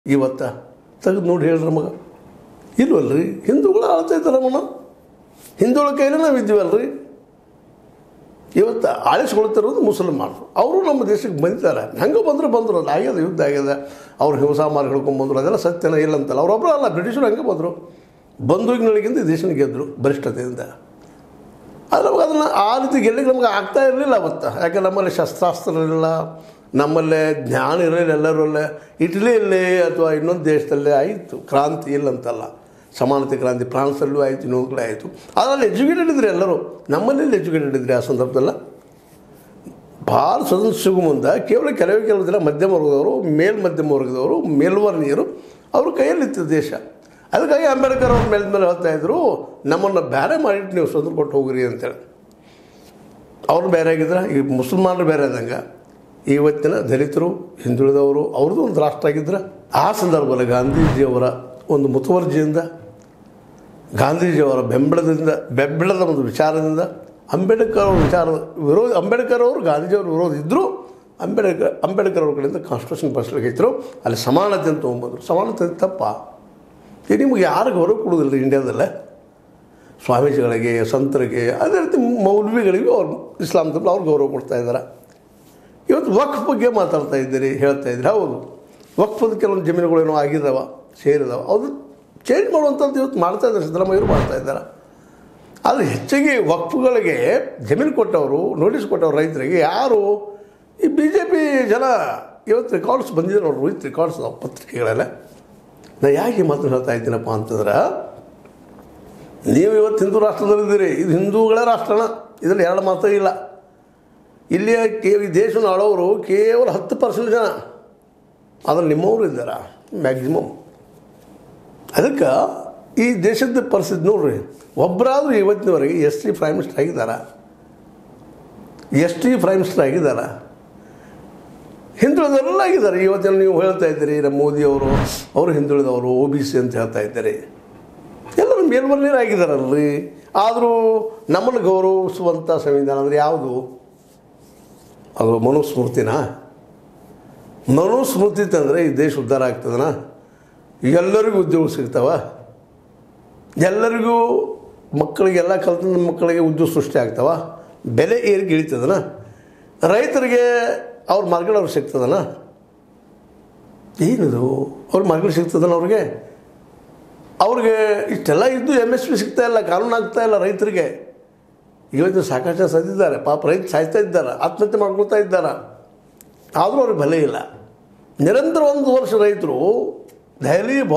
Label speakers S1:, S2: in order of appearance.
S1: ಇವತ್ತು ತೆಗೆದು ನೋಡಿ ಹೇಳ್ರಿ ಮಗ ಇಲ್ವಲ್ರಿ ಹಿಂದೂಗಳು ಆಳ್ತಾ ಇದ್ದಾರೆ ನಮ್ಮನ್ನ ಹಿಂದೂಗಳ ಕೈಲೇ ನಾವು ಇದ್ದೀವಲ್ರಿ ಇವತ್ತು ಆಳಿಸ್ಕೊಳ್ತಿರೋದು ಮುಸಲ್ಮಾನರು ಅವರು ನಮ್ಮ ದೇಶಕ್ಕೆ ಬಂದಿದ್ದಾರೆ ಹೆಂಗೆ ಬಂದರು ಅದು ಆಗ್ಯದ ಯುದ್ಧ ಆಗ್ಯದ ಅವ್ರು ಹಿಂಸಾ ಮಾರ್ಗ ಹಿಡ್ಕೊಂಡ್ಬಂದರು ಅದೆಲ್ಲ ಸತ್ಯನ ಇಲ್ಲ ಅಂತಲ್ಲ ಅವರೊಬ್ಬರು ಅಲ್ಲ ಬ್ರಿಟಿಷರು ಹಂಗೆ ಬಂದರು ಬಂದೂಕಿನೊಳಗಿಂದ ದೇಶನ ಗೆದ್ದರು ಬಲಿಷ್ಠತೆಯಿಂದ ಆದರೆ ನಮಗೆ ಅದನ್ನು ಆ ರೀತಿ ಗೆಲ್ಲಿಗೆ ನಮಗೆ ಆಗ್ತಾ ಇರಲಿಲ್ಲ ಅವತ್ತು ಯಾಕೆ ನಮ್ಮಲ್ಲಿ ಶಸ್ತ್ರಾಸ್ತ್ರ ಇರಲಿಲ್ಲ ನಮ್ಮಲ್ಲೇ ಜ್ಞಾನ ಇರಲಿಲ್ಲ ಎಲ್ಲರಲ್ಲೇ ಇಟಲಿಯಲ್ಲೇ ಅಥವಾ ಇನ್ನೊಂದು ದೇಶದಲ್ಲೇ ಆಯಿತು ಕ್ರಾಂತಿ ಇಲ್ಲಂತಲ್ಲ ಸಮಾನತೆ ಕ್ರಾಂತಿ ಫ್ರಾನ್ಸಲ್ಲೂ ಆಯಿತು ಇನ್ನೊಂದು ಕಡೆ ಆಯಿತು ಅದರಲ್ಲಿ ಎಜುಕೇಟೆಡ್ ಇದ್ದರೆ ಎಲ್ಲರೂ ನಮ್ಮಲ್ಲಿ ಎಜುಕೇಟೆಡ್ ಇದ್ದರೆ ಆ ಸಂದರ್ಭದಲ್ಲ ಭಾಳ ಸ್ವತಂತ್ರ ಸಿಗು ಮುಂದೆ ಕೆಲವೇ ಕೆಲವು ಜನ ಮಧ್ಯಮ ವರ್ಗದವರು ಮಧ್ಯಮ ವರ್ಗದವರು ಮೇಲ್ವರ್ಣೀಯರು ಅವ್ರ ಕೈಯಲ್ಲಿತ್ತು ದೇಶ ಅದಕ್ಕಾಗಿ ಅಂಬೇಡ್ಕರ್ ಅವ್ರ ಮೇಲೆ ಹೇಳ್ತಾಯಿದ್ರು ನಮ್ಮನ್ನು ಬೇರೆ ಮಾಡಿಟ್ಟು ನೀವು ಸ್ವತಂತ್ರ ಕೊಟ್ಟು ಹೋಗ್ರಿ ಅಂತೇಳಿ ಅವ್ರು ಬೇರೆ ಆಗಿದ್ರೆ ಈ ಮುಸಲ್ಮಾನರು ಬೇರೆ ಆದಂಗೆ ಇವತ್ತಿನ ದಲಿತರು ಹಿಂದುಳಿದವರು ಅವ್ರದ್ದು ಒಂದು ರಾಷ್ಟ್ರ ಆಗಿದ್ರೆ ಆ ಸಂದರ್ಭದಲ್ಲಿ ಗಾಂಧೀಜಿಯವರ ಒಂದು ಮುತುವರ್ಜಿಯಿಂದ ಗಾಂಧೀಜಿಯವರ ಬೆಂಬಲದ ಒಂದು ವಿಚಾರದಿಂದ ಅಂಬೇಡ್ಕರ್ ಅವ್ರ ವಿಚಾರದ ವಿರೋಧ ಅಂಬೇಡ್ಕರ್ ಅವರು ಗಾಂಧೀಜಿಯವ್ರ ವಿರೋಧ ಇದ್ದರೂ ಅಂಬೇಡ್ಕರ್ ಅವ್ರ ಕಡೆಯಿಂದ ಕಾನ್ಸ್ಟಿಟ್ಯೂಷನ್ ಬಸ್ಲಿಕ್ಕೆ ಅಲ್ಲಿ ಸಮಾನತೆ ಅಂತ ತೊಗೊಂಬಂದರು ಸಮಾನತೆ ತಪ್ಪ ಈಗ ನಿಮಗೆ ಯಾರು ಗೌರವ ಕೊಡೋದಿಲ್ಲ ಇಂಡಿಯಾದಲ್ಲೇ ಸ್ವಾಮೀಜಿಗಳಿಗೆ ಸಂತರಿಗೆ ಅದೇ ರೀತಿ ಮೌಲ್ವಿಗಳಿಗೂ ಅವ್ರು ಇಸ್ಲಾಂ ತಪ್ಪು ಅವ್ರು ಗೌರವ ಕೊಡ್ತಾ ಇದ್ದಾರೆ ಇವತ್ತು ವಕ್ಫ್ ಬಗ್ಗೆ ಮಾತಾಡ್ತಾ ಇದ್ದೀರಿ ಹೇಳ್ತಾ ಇದ್ದೀರಿ ಹೌದು ವಕ್ಫದ ಕೆಲವೊಂದು ಜಮೀನುಗಳೇನೋ ಆಗಿದ್ದಾವ ಸೇರಿದಾವೆ ಅದು ಚೇಂಜ್ ಮಾಡುವಂಥದ್ದು ಇವತ್ತು ಮಾಡ್ತಾಯಿದ್ದಾರೆ ಸಿದ್ದರಾಮಯ್ಯರು ಮಾಡ್ತಾಯಿದ್ದಾರೆ ಆದರೆ ಹೆಚ್ಚಿಗೆ ವಕ್ಫುಗಳಿಗೆ ಜಮೀನು ಕೊಟ್ಟವರು ನೋಟಿಸ್ ಕೊಟ್ಟವರು ರೈತರಿಗೆ ಯಾರು ಈ BJP ಜನ ಇವತ್ತು ರೆಕಾರ್ಡ್ಸ್ ಬಂದಿದ್ದಾರೆ ನೋಡ್ರಿ ವಿತ್ ರೆಕಾರ್ಡ್ಸ್ ನಾವು ಪತ್ರಿಕೆಗಳೆಲ್ಲ ನಾನು ಯಾಕೆ ಮಾತು ಹೇಳ್ತಾ ಇದ್ದೀನಪ್ಪ ಅಂತಂದ್ರೆ ನೀವು ಇವತ್ತು ಹಿಂದೂ ರಾಷ್ಟ್ರದಲ್ಲಿದ್ದೀರಿ ಇದು ಹಿಂದೂಗಳ ರಾಷ್ಟ್ರನ ಇದರಲ್ಲಿ ಎರಡು ಮಾತೇ ಇಲ್ಲ ಇಲ್ಲಿಯ ಈ ದೇಶನ ಆಳೋರು ಕೇವಲ 10% ಜನ ಆದರೆ ನಿಮ್ಮವರು ಇದ್ದಾರೆ ಮ್ಯಾಕ್ಸಿಮಮ್ ಅದಕ್ಕೆ ಈ ದೇಶದ ಪರಿಸ್ಥಿತಿ ನೋಡ್ರಿ ಒಬ್ಬರಾದರೂ ಇವತ್ತಿನವರೆಗೆ ST ಪ್ರೈಮ್ ಮಿನಿಸ್ಟರ್ ಆಗಿದ್ದಾರೆ ST ಪ್ರೈಮ್ ಮಿನಿಸ್ಟರ್ ಆಗಿದ್ದಾರೆ ಹಿಂದುಳಿದವರೆಲ್ಲ ಆಗಿದ್ದಾರೆ ಇವತ್ತಿನ ನೀವು ಹೇಳ್ತಾ ಇದ್ದೀರಿ ನಮ್ಮ ಮೋದಿಯವರು ಅವರು ಹಿಂದುಳಿದವರು OBC ಅಂತ ಹೇಳ್ತಾ ಇದ್ದಾರೆ ಎಲ್ಲರೂ ಮೇಲ್ವರ್ಣೀಯರು ಆಗಿದ್ದಾರಲ್ರಿ ಆದರೂ ನಮ್ಮನ್ನು ಗೌರವಿಸುವಂಥ ಸಂವಿಧಾನ ಅಂದರೆ ಯಾವುದು ಅದು ಮನುಸ್ಮೃತಿನಾ ಮನುಸ್ಮೃತಿ ತಂದರೆ ಈ ದೇಶ ಉದ್ಧಾರ ಆಗ್ತದನ ಎಲ್ಲರಿಗೂ ಉದ್ಯೋಗ ಸಿಗ್ತಾವ ಎಲ್ಲರಿಗೂ ಮಕ್ಕಳಿಗೆಲ್ಲ ಕಲ್ತ ಮಕ್ಕಳಿಗೆ ಉದ್ಯೋಗ ಸೃಷ್ಟಿ ಆಗ್ತಾವ ಬೆಲೆ ಏರಿಕೆ ಇಳಿತದನ ರೈತರಿಗೆ ಅವ್ರ ಮಾರ್ಕೆಟ್ ಅವ್ರಿಗೆ ಸಿಗ್ತದನ ಏನದು ಅವ್ರ ಮಾರ್ಕೆಟ್ ಸಿಗ್ತದನ ಅವ್ರಿಗೆ ಇಷ್ಟೆಲ್ಲ ಇದ್ದು MSP ಸಿಗ್ತಾ ಇಲ್ಲ ಕಾನೂನು ಆಗ್ತಾ ಇಲ್ಲ ರೈತರಿಗೆ ಇವತ್ತು ಸಾಕಷ್ಟು ಜನ ಸತ್ತಿದ್ದಾರೆ ಪಾಪ ರೈತ ಸಾಯ್ತಾ ಇದ್ದಾರೆ ಆತ್ಮಹತ್ಯೆ ಮಾಡ್ಕೊಳ್ತಾ ಇದ್ದಾರೆ ಆದರೂ ಅವ್ರಿಗೆ ಬೆಲೆ ಇಲ್ಲ ನಿರಂತರ 1 ವರ್ಷ ರೈತರು ದೆಹಲಿ